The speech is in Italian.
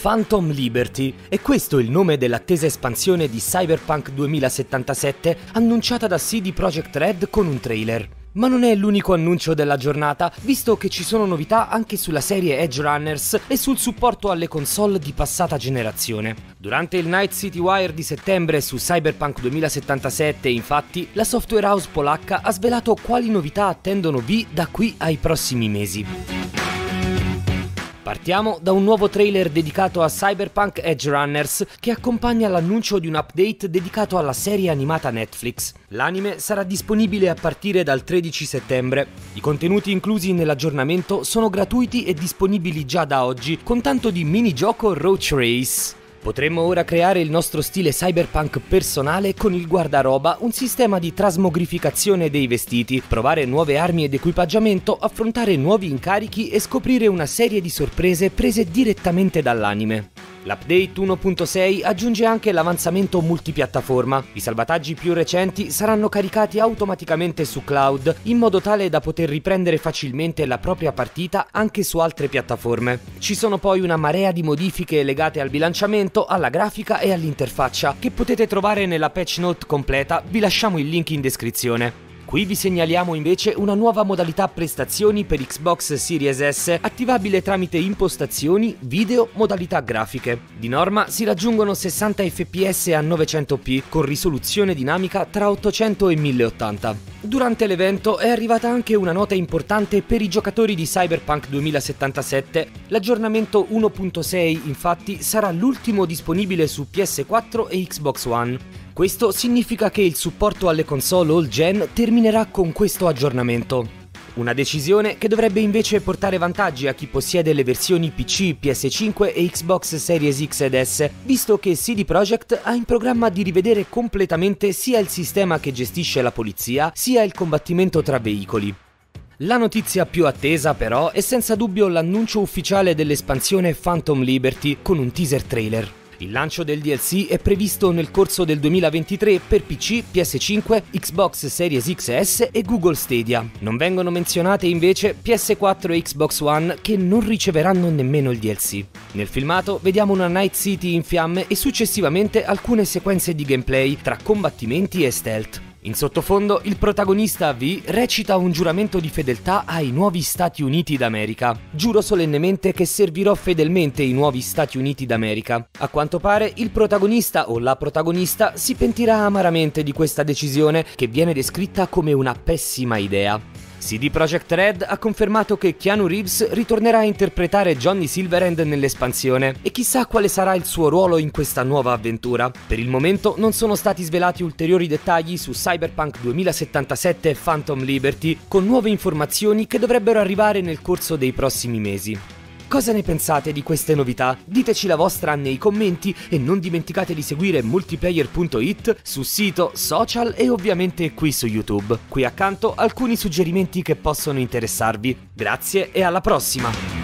Phantom Liberty, e questo è il nome dell'attesa espansione di Cyberpunk 2077 annunciata da CD Projekt Red con un trailer. Ma non è l'unico annuncio della giornata, visto che ci sono novità anche sulla serie Edge Runners e sul supporto alle console di passata generazione. Durante il Night City Wire di settembre su Cyberpunk 2077, infatti, la software house polacca ha svelato quali novità attendono V da qui ai prossimi mesi. Partiamo da un nuovo trailer dedicato a Cyberpunk Edge Runners che accompagna l'annuncio di un update dedicato alla serie animata Netflix. L'anime sarà disponibile a partire dal 13 settembre. I contenuti inclusi nell'aggiornamento sono gratuiti e disponibili già da oggi, con tanto di minigioco Roach Race. Potremmo ora creare il nostro stile cyberpunk personale con il guardaroba, un sistema di trasmogrificazione dei vestiti, provare nuove armi ed equipaggiamento, affrontare nuovi incarichi e scoprire una serie di sorprese prese direttamente dall'anime. L'update 1.6 aggiunge anche l'avanzamento multipiattaforma. I salvataggi più recenti saranno caricati automaticamente su cloud, in modo tale da poter riprendere facilmente la propria partita anche su altre piattaforme. Ci sono poi una marea di modifiche legate al bilanciamento, alla grafica e all'interfaccia, che potete trovare nella patch note completa, vi lasciamo il link in descrizione. Qui vi segnaliamo invece una nuova modalità prestazioni per Xbox Series S, attivabile tramite impostazioni, video, modalità grafiche. Di norma si raggiungono 60 fps a 900p con risoluzione dinamica tra 800 e 1080. Durante l'evento è arrivata anche una nota importante per i giocatori di Cyberpunk 2077. L'aggiornamento 1.6 infatti sarà l'ultimo disponibile su PS4 e Xbox One. Questo significa che il supporto alle console all-gen terminerà con questo aggiornamento. Una decisione che dovrebbe invece portare vantaggi a chi possiede le versioni PC, PS5 e Xbox Series X ed S, visto che CD Projekt ha in programma di rivedere completamente sia il sistema che gestisce la polizia, sia il combattimento tra veicoli. La notizia più attesa però è senza dubbio l'annuncio ufficiale dell'espansione Phantom Liberty con un teaser trailer. Il lancio del DLC è previsto nel corso del 2023 per PC, PS5, Xbox Series X e S e Google Stadia. Non vengono menzionate invece PS4 e Xbox One, che non riceveranno nemmeno il DLC. Nel filmato vediamo una Night City in fiamme e successivamente alcune sequenze di gameplay tra combattimenti e stealth. In sottofondo il protagonista V recita un giuramento di fedeltà ai nuovi Stati Uniti d'America. Giuro solennemente che servirò fedelmente i nuovi Stati Uniti d'America. A quanto pare il protagonista o la protagonista si pentirà amaramente di questa decisione, che viene descritta come una pessima idea. CD Projekt Red ha confermato che Keanu Reeves ritornerà a interpretare Johnny Silverhand nell'espansione e chissà quale sarà il suo ruolo in questa nuova avventura. Per il momento non sono stati svelati ulteriori dettagli su Cyberpunk 2077 Phantom Liberty, con nuove informazioni che dovrebbero arrivare nel corso dei prossimi mesi. Cosa ne pensate di queste novità? Diteci la vostra nei commenti e non dimenticate di seguire multiplayer.it su sito, social e ovviamente qui su YouTube. Qui accanto alcuni suggerimenti che possono interessarvi. Grazie e alla prossima!